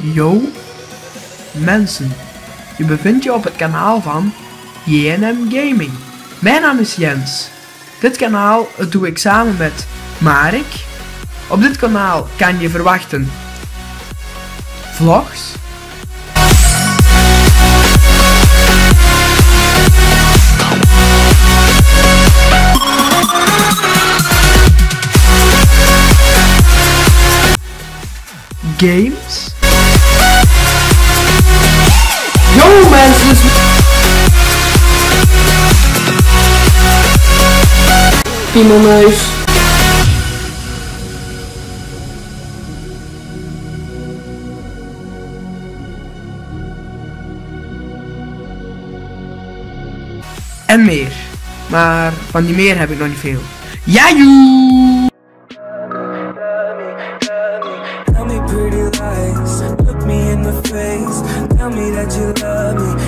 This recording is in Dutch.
Yo mensen, je bevindt je op het kanaal van JNM Gaming. Mijn naam is Jens. Dit kanaal doe ik samen met Marek. Op dit kanaal kan je verwachten vlogs, games. Yo mensen, Piemelneus. En meer. Maar van die meer heb ik nog niet veel. Ja joe! Tell me pretty lies, look me in the face, tell me that you love me.